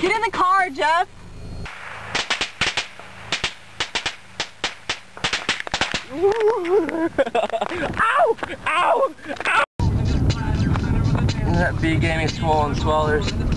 Get in the car, Jeff. Ow! Ow! Ow! That bee gave me swollen swellers.